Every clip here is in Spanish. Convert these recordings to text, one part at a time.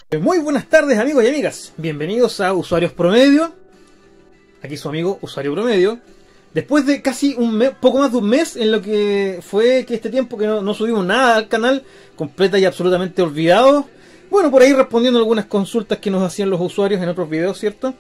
Muy buenas tardes amigos y amigas, bienvenidos a Usuarios Promedio. Aquí su amigo Usuario Promedio. Después de casi un mes, poco más de un mes en lo que fue que este tiempo que no subimos nada al canal, completa y absolutamente olvidado. Bueno, por ahí respondiendo algunas consultas que nos hacían los usuarios en otros videos, ¿cierto?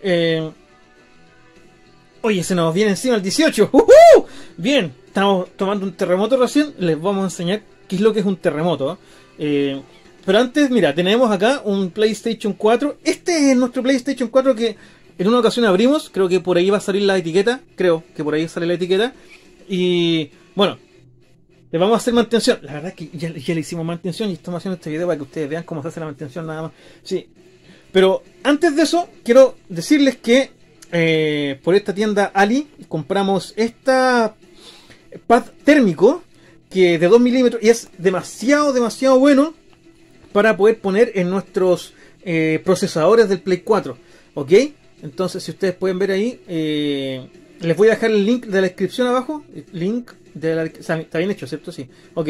Oye, se nos viene encima el 18. Bien, estamos tomando un terremoto recién. Les vamos a enseñar qué es lo que es un terremoto. Pero antes, mira, tenemos acá un PlayStation 4. Este es nuestro PlayStation 4 que en una ocasión abrimos. Creo que por ahí va a salir la etiqueta. Creo que por ahí sale la etiqueta. Y bueno, le vamos a hacer mantención. La verdad es que ya le hicimos mantención y estamos haciendo este video para que ustedes vean cómo se hace la mantención nada más. Sí. Pero antes de eso, quiero decirles que por esta tienda Ali compramos esta pad térmico que de 2 milímetros y es demasiado bueno para poder poner en nuestros procesadores del Play 4, ¿ok? Entonces, si ustedes pueden ver ahí, les voy a dejar el link de la descripción abajo. Está bien hecho, ¿cierto? Sí, ok.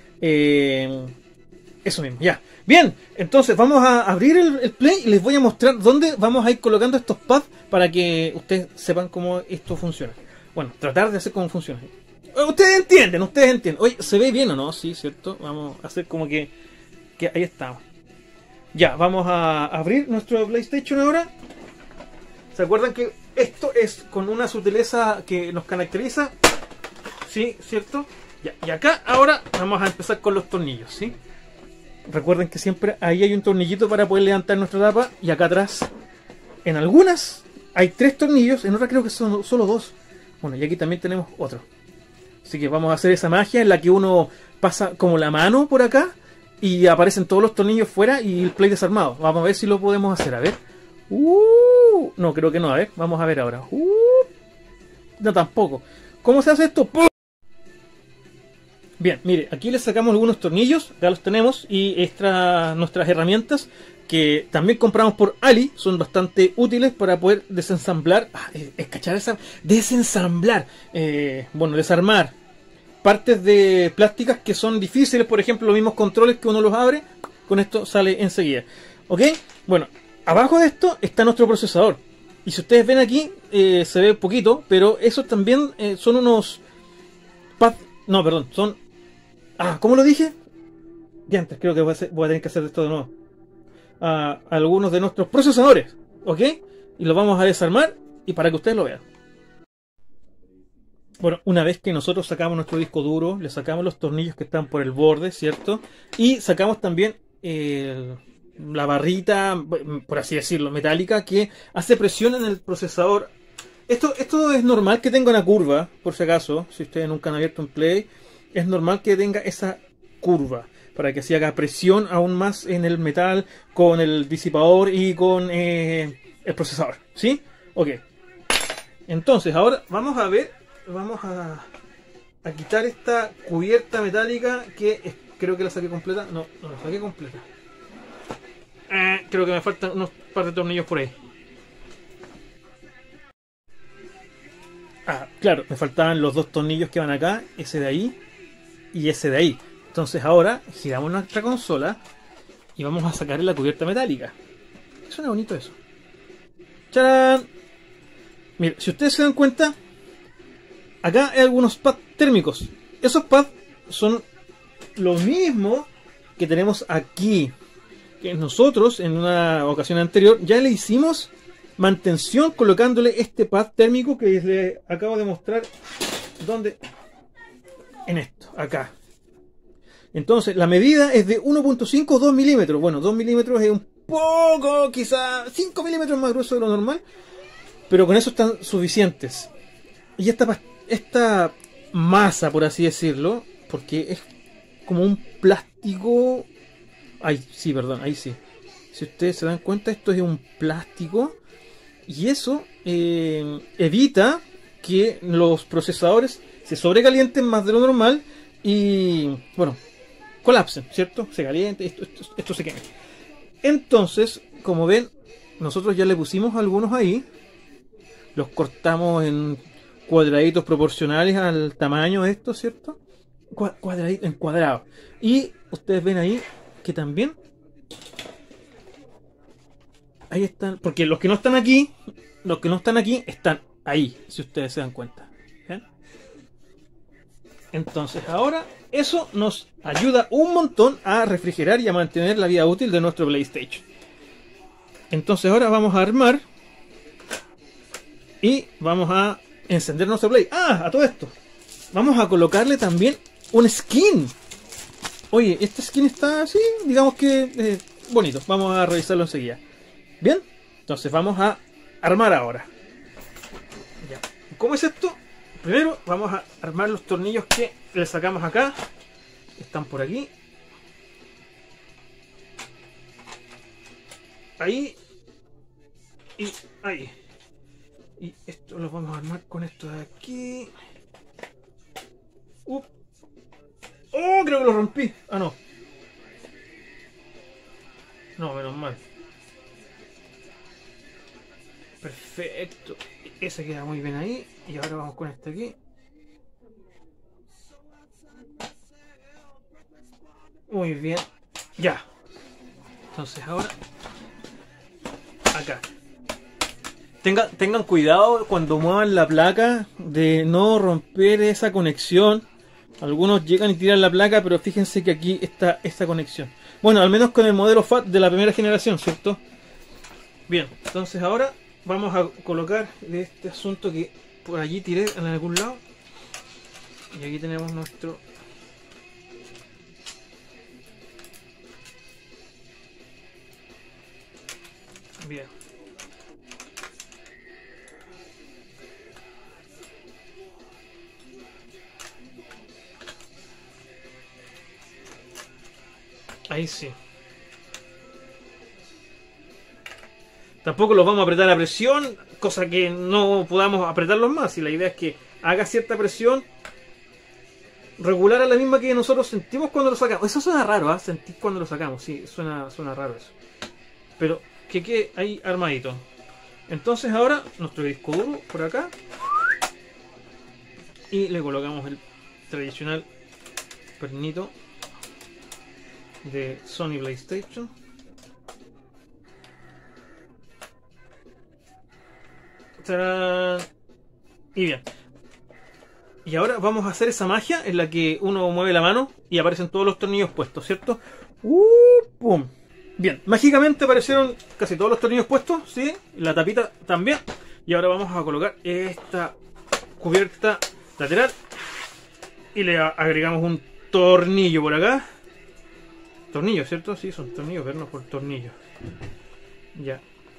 Eso mismo, ya. Bien, entonces vamos a abrir el Play y les voy a mostrar dónde vamos a ir colocando estos pads para que ustedes sepan cómo esto funciona. Bueno, tratar de hacer cómo funciona. Ustedes entienden. Oye, ¿se ve bien o no? Sí, ¿cierto? Vamos a hacer como que ahí estamos. Ya, vamos a abrir nuestro PlayStation ahora. ¿Se acuerdan que esto es con una sutileza que nos caracteriza? Sí, ¿cierto? Ya, y acá ahora vamos a empezar con los tornillos, ¿sí? Recuerden que siempre ahí hay un tornillito para poder levantar nuestra tapa. Y acá atrás, en algunas hay 3 tornillos, en otras creo que son solo 2. Bueno, y aquí también tenemos otro. Así que vamos a hacer esa magia en la que uno pasa como la mano por acá y aparecen todos los tornillos fuera y el Play desarmado. Vamos a ver si lo podemos hacer, a ver. No, creo que no, a ver, vamos a ver ahora. No, tampoco. ¿Cómo se hace esto? ¡Pum! Bien, mire, aquí le sacamos algunos tornillos, ya los tenemos, y nuestras herramientas que también compramos por Ali, son bastante útiles para poder desensamblar, desarmar partes de plásticas que son difíciles, por ejemplo los mismos controles que uno los abre, con esto sale enseguida, ¿ok? Bueno, abajo de esto está nuestro procesador, y si ustedes ven aquí, se ve poquito, pero esos también son unos pads, no, perdón, son... ¿cómo lo dije? Ya antes creo que voy a tener que hacer esto de nuevo. Algunos de nuestros procesadores, ¿ok? Y los vamos a desarmar y para que ustedes lo vean. Bueno, una vez que nosotros sacamos nuestro disco duro, le sacamos los tornillos que están por el borde, ¿cierto? Y sacamos también la barrita, por así decirlo, metálica que hace presión en el procesador. Esto es normal que tenga una curva, por si acaso, si ustedes nunca han abierto un Play, es normal que tenga esa curva para que se haga presión aún más en el metal con el disipador y con el procesador, ¿sí? Ok. Entonces, ahora vamos a ver, vamos a quitar esta cubierta metálica que creo que la saqué completa. No la saqué completa. Creo que me faltan unos par de tornillos por ahí. Claro, me faltaban los 2 tornillos que van acá, ese de ahí y ese de ahí. Entonces ahora giramos nuestra consola y vamos a sacar la cubierta metálica. Suena bonito eso. ¡Charán! Mira, si ustedes se dan cuenta, acá hay algunos pads térmicos. Esos pads son lo mismo que tenemos aquí. Que nosotros en una ocasión anterior ya le hicimos mantención colocándole este pad térmico que les acabo de mostrar. ¿Dónde? En esto, acá. Entonces, la medida es de 1.5 o 2 milímetros. Bueno, 2 milímetros es un poco, quizá 5 milímetros más grueso de lo normal. Pero con eso están suficientes. Y esta masa, por así decirlo, porque es como un plástico... Ay, sí, perdón, ahí sí. Si ustedes se dan cuenta, esto es un plástico. Y eso evita que los procesadores se sobrecalienten más de lo normal y, bueno, colapsen, ¿cierto? Se caliente, esto se quema. Entonces, como ven, nosotros ya le pusimos algunos ahí. Los cortamos en cuadraditos proporcionales al tamaño de esto, ¿cierto? Cuadradito, en cuadrado. Y ustedes ven ahí que también Ahí están, porque los que no están aquí están ahí, si ustedes se dan cuenta. ¿Ven? Entonces ahora eso nos ayuda un montón a refrigerar y a mantener la vida útil de nuestro PlayStation. Entonces ahora vamos a armar y vamos a encender nuestro Play. Ah, a todo esto vamos a colocarle también un skin. Oye, este skin está así, digamos que bonito. Vamos a revisarlo enseguida. Bien, entonces vamos a armar ahora. Ya. ¿Cómo es esto? Primero vamos a armar los tornillos que le sacamos acá. Están por aquí. Ahí. Y ahí. Y esto lo vamos a armar con esto de aquí. ¡Oh! Creo que lo rompí. Ah, no. No, menos mal. Perfecto. Ese queda muy bien ahí. Y ahora vamos con este aquí. Muy bien. Ya. Entonces ahora acá. Tengan cuidado cuando muevan la placa de no romper esa conexión. Algunos llegan y tiran la placa, pero fíjense que aquí está esta conexión. Bueno, al menos con el modelo FAT de la primera generación, ¿cierto? Bien, entonces ahora vamos a colocar este asunto que por allí tiré en algún lado. Y aquí tenemos nuestro... Bien. Ahí sí. Tampoco los vamos a apretar a presión, cosa que no podamos apretarlos más. Y la idea es que haga cierta presión regular a la misma que nosotros sentimos cuando lo sacamos. Eso suena raro, ¿eh? Sentir cuando lo sacamos, sí, suena raro eso. Pero que quede ahí armadito. Entonces ahora nuestro disco duro por acá. Y le colocamos el tradicional pernito de Sony PlayStation. ¡Tarán! Y bien. Y ahora vamos a hacer esa magia en la que uno mueve la mano y aparecen todos los tornillos puestos, ¿cierto? ¡Pum! Bien, mágicamente aparecieron casi todos los tornillos puestos, ¿sí? La tapita también. Y ahora vamos a colocar esta cubierta lateral. Y le agregamos un tornillo por acá. Tornillos, ¿cierto? Sí, son tornillos, vernos por tornillos. Ya.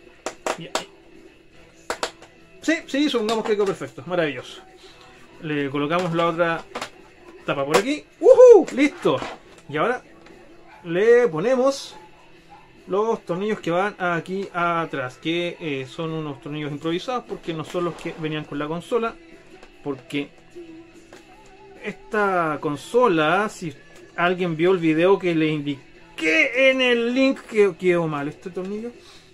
Sí, supongamos que quedó perfecto. Maravilloso. Le colocamos la otra tapa por aquí. ¡Listo! Y ahora le ponemos los tornillos que van aquí atrás, que son unos tornillos improvisados porque no son los que venían con la consola. Porque esta consola, si alguien vio el video que le indiqué en el link, que quedó mal este tornillo.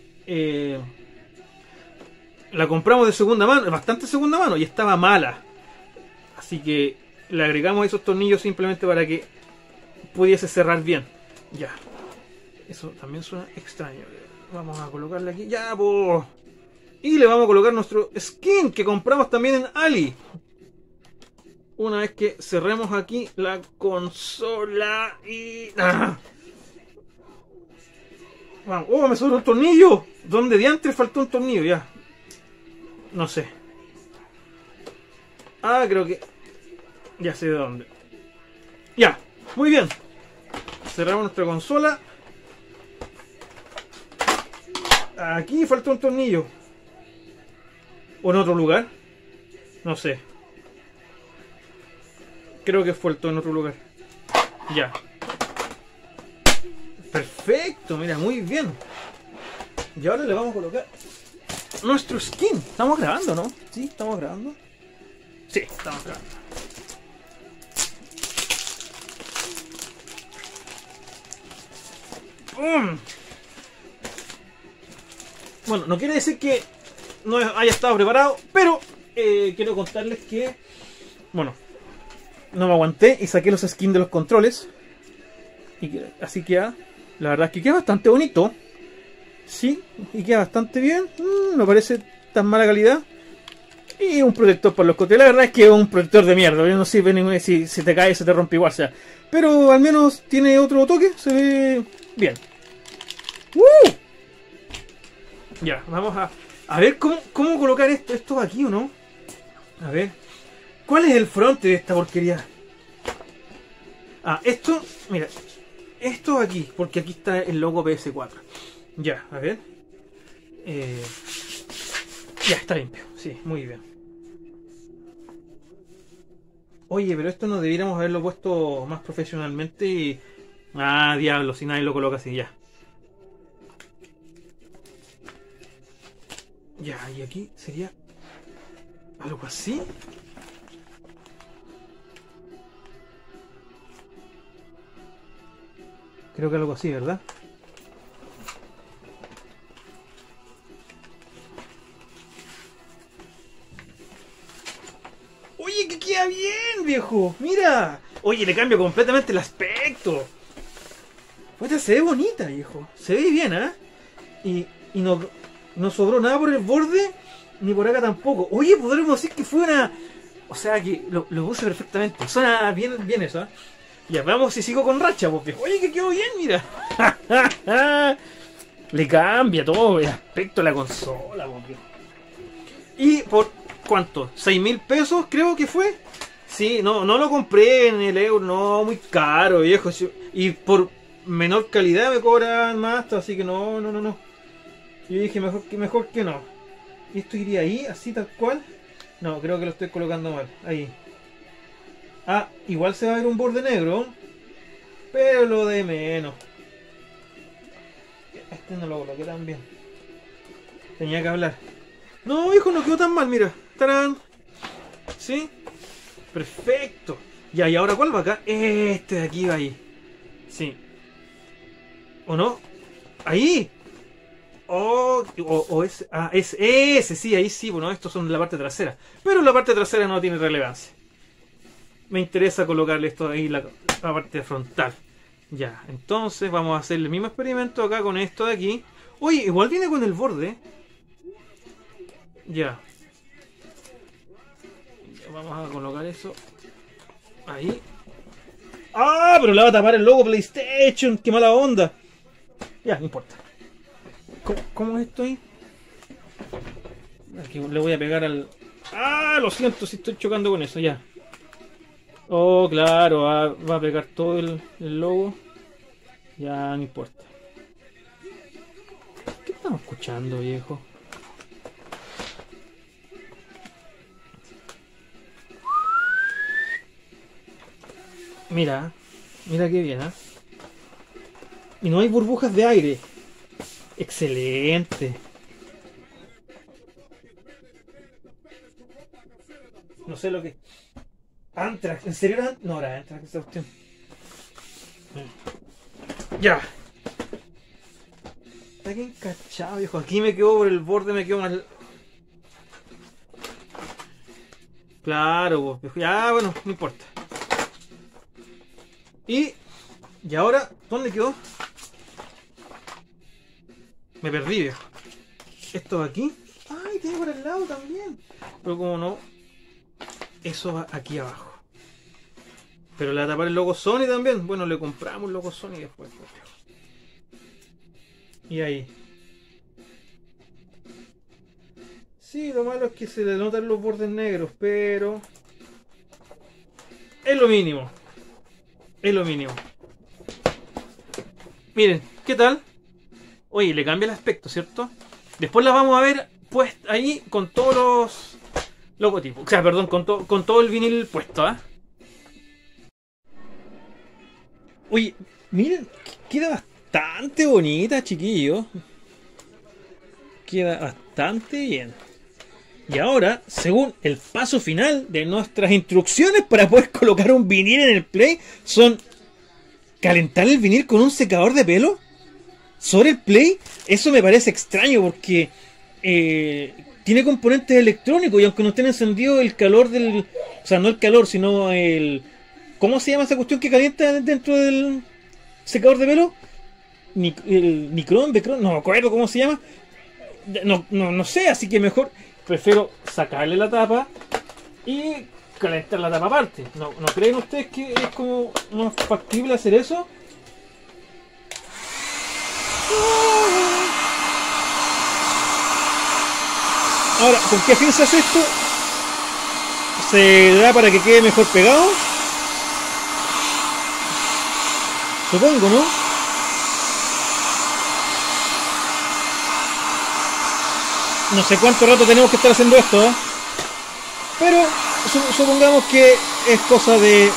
La compramos de segunda mano, bastante segunda mano, y estaba mala. Así que le agregamos esos tornillos simplemente para que pudiese cerrar bien. Ya. Eso también suena extraño. Vamos a colocarle aquí. Ya, po. Y le vamos a colocar nuestro skin que compramos también en Ali. Una vez que cerremos aquí la consola y... ¡Ah! Vamos. ¡Oh, me sobró un tornillo! ¿Dónde diantres faltó un tornillo? Ya. No sé. Ah, creo que... Ya sé de dónde. Ya. Muy bien. Cerramos nuestra consola. Aquí faltó un tornillo. ¿O en otro lugar? No sé. Creo que faltó en otro lugar. Ya. Perfecto, mira, muy bien. Y ahora le vamos a colocar nuestro skin. ¿Estamos grabando, no? Sí, estamos grabando. Sí, estamos grabando. Bueno, no quiere decir que no haya estado preparado, pero quiero contarles que, bueno, no me aguanté y saqué los skins de los controles. Y así queda. La verdad es que queda bastante bonito. Sí, y queda bastante bien. No parece tan mala calidad. Y un protector para los cotes. La verdad es que es un protector de mierda. No sirve ningún, si te cae se te rompe igual. O sea. Pero al menos tiene otro toque. Se ve bien. Ya, vamos a ver cómo colocar esto. ¿Esto va aquí o no? A ver. ¿Cuál es el fronte de esta porquería? Ah, esto, mira. Esto aquí, porque aquí está el logo PS4. Ya, a ver. Ya, está limpio. Sí, muy bien. Oye, pero esto no debiéramos haberlo puesto más profesionalmente y... Ah, diablo, si nadie lo coloca así, ya. Ya, y aquí sería... algo así. Creo que algo así, ¿verdad? Oye, que queda bien, viejo. Mira. Oye, le cambio completamente el aspecto. Puta, se ve bonita, viejo. Se ve bien, ¿eh? Y no sobró nada por el borde, ni por acá tampoco. Oye, podríamos decir que fue una... O sea, que lo puse perfectamente. Suena bien eso, ¿eh? Ya, vamos si sigo con racha, pues, viejo. Oye, que quedó bien, mira. Le cambia todo el aspecto de la consola, pues, viejo. Y por... ¿cuánto? ¿6.000 pesos creo que fue? Sí, no lo compré en el euro, no, muy caro, viejo. Y por menor calidad me cobran más, así que no. Yo dije mejor que no. ¿Y esto iría ahí, así tal cual? No, creo que lo estoy colocando mal. Ahí. Ah, igual se va a ver un borde negro, pero lo de menos. Este no lo coloqué tan bien. Tenía que hablar. No, hijo, no quedó tan mal, mira. ¡Tarán! ¿Sí? Perfecto. Ya, ¿y ahora cuál va acá? Este de aquí va ahí. Sí. ¿O no? ¡Ahí! Oh, o ese. Ah, es ese, sí, ahí sí. Bueno, estos son de la parte trasera. Pero la parte trasera no tiene relevancia. Me interesa colocarle esto ahí, la parte frontal. Ya, entonces vamos a hacer el mismo experimento acá con esto de aquí. Oye, igual viene con el borde. Ya. Vamos a colocar eso ahí. ¡Ah! Pero le va a tapar el logo PlayStation. ¡Qué mala onda! Ya, no importa. ¿Cómo es esto ahí? Aquí le voy a pegar al... ¡Ah! Lo siento si estoy chocando con eso, ya. Oh, claro, va a pegar todo el logo. Ya, no importa. ¿Qué estamos escuchando, viejo? Mira qué bien, ¿eh? Y no hay burbujas de aire. Excelente. No sé lo que... Antrax, ¿en serio era? No era Antrax esta cuestión. Ya. Está bien cachado, viejo. Aquí me quedo por el borde, me quedo mal. Claro, vos, viejo. Ya, bueno, no importa. Y ahora, ¿dónde quedó? Me perdí, viejo. Esto va aquí. Ay, tiene por el lado también. Pero como no, eso va aquí abajo. Pero le va a tapar el logo Sony también. Bueno, le compramos el logo Sony después. Y ahí. Sí, lo malo es que se le notan los bordes negros, pero... es lo mínimo. Es lo mínimo. Miren, ¿qué tal? Oye, le cambia el aspecto, ¿cierto? Después la vamos a ver pues ahí con todos los logotipos. O sea, perdón, con todo el vinil puesto, ¿ah? Oye, miren, queda bastante bonita, chiquillos. Queda bastante bien. Y ahora, según el paso final de nuestras instrucciones para poder colocar un vinil en el Play, son calentar el vinil con un secador de pelo sobre el Play. Eso me parece extraño porque tiene componentes electrónicos y aunque no estén encendido el calor del... O sea, no el calor, sino el... ¿Cómo se llama esa cuestión que calienta dentro del secador de pelo? el Nicron, Becron, no me acuerdo cómo se llama. No sé, así que mejor prefiero sacarle la tapa y calentar la tapa aparte. ¿No creen ustedes que es como más factible hacer eso? Ahora, ¿con qué fin se hace esto? ¿Se da para que quede mejor pegado? Supongo, ¿no? No sé cuánto rato tenemos que estar haciendo esto, ¿eh? Pero supongamos que es cosa de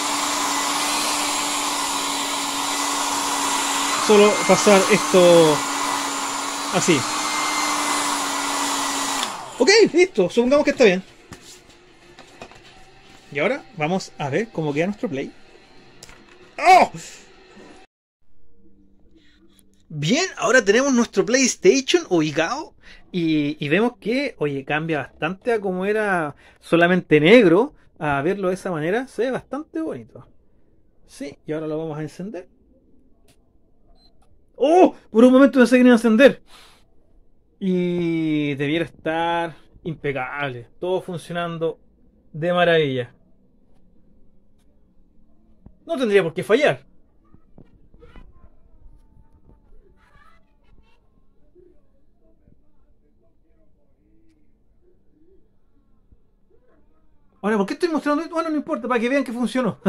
solo pasar esto así. Ok, listo, supongamos que está bien. Y ahora vamos a ver cómo queda nuestro play. ¡Oh! Bien, ahora tenemos nuestro PlayStation ubicado y vemos que, oye, cambia bastante a como era solamente negro. A verlo de esa manera se ve bastante bonito. Sí, y ahora lo vamos a encender. ¡Oh! Por un momento pensé que no iba a encender. Y debiera estar impecable, todo funcionando de maravilla. No tendría por qué fallar. Ahora, ¿por qué estoy mostrando esto? Bueno, no importa, para que vean que funcionó.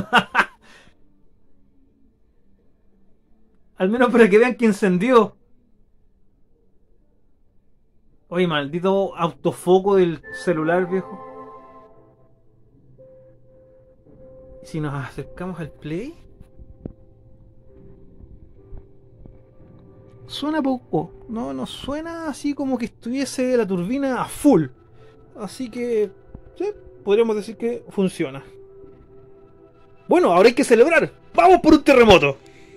Al menos para que vean que encendió. Oye, maldito autofoco del celular, viejo. Si nos acercamos al play, suena poco. No suena así como que estuviese la turbina a full. Así que, sí, podríamos decir que funciona. Bueno, ahora hay que celebrar. ¡Vamos por un terremoto!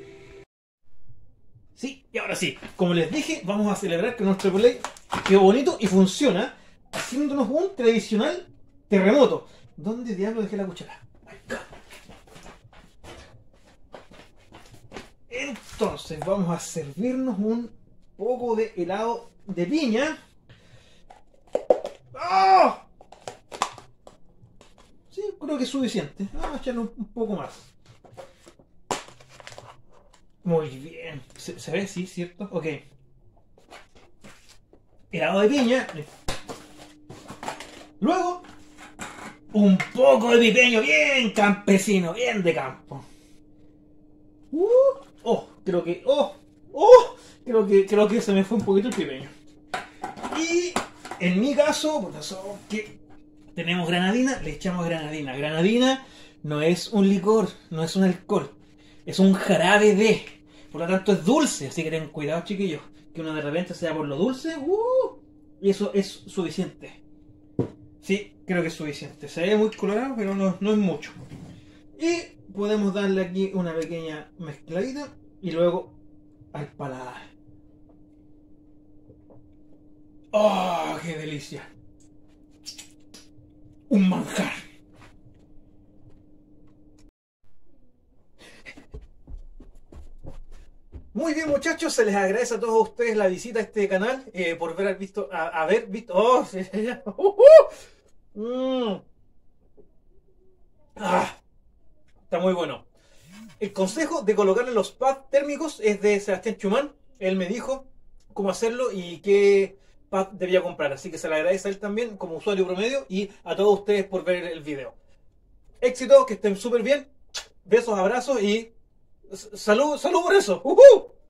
Sí, y ahora sí, como les dije, vamos a celebrar que nuestro play quedó bonito y funciona, haciéndonos un tradicional terremoto. ¿Dónde diablo dejé la cuchara? Acá. Entonces vamos a servirnos un poco de helado de piña. ¡Ah! Sí, creo que es suficiente. Vamos a echarle un poco más. Muy bien. ¿Se ve? Sí, ¿cierto? Ok. Helado de piña. Luego, un poco de pipeño bien campesino, bien de campo. Creo que... creo que se me fue un poquito el pipeño. Y en mi caso, por razón que tenemos granadina, le echamos granadina. Granadina no es un licor, no es un alcohol. Es un jarabe de... Por lo tanto es dulce, así que ten cuidado, chiquillos. Que uno de repente sea por lo dulce. Y eso es suficiente. Sí, creo que es suficiente. Se ve muy colorado, pero no es mucho. Y podemos darle aquí una pequeña mezcladita. Y luego al paladar. ¡Oh, qué delicia! Un manjar. Muy bien, muchachos, se les agradece a todos ustedes la visita a este canal, por haber visto, haber visto, está muy bueno. El consejo de colocarle los pads térmicos es de Sebastián Chumán. Él me dijo cómo hacerlo y qué pad debía comprar, así que se le agradece a él también como usuario promedio y a todos ustedes por ver el video. Éxito, que estén súper bien, besos, abrazos y salud por eso.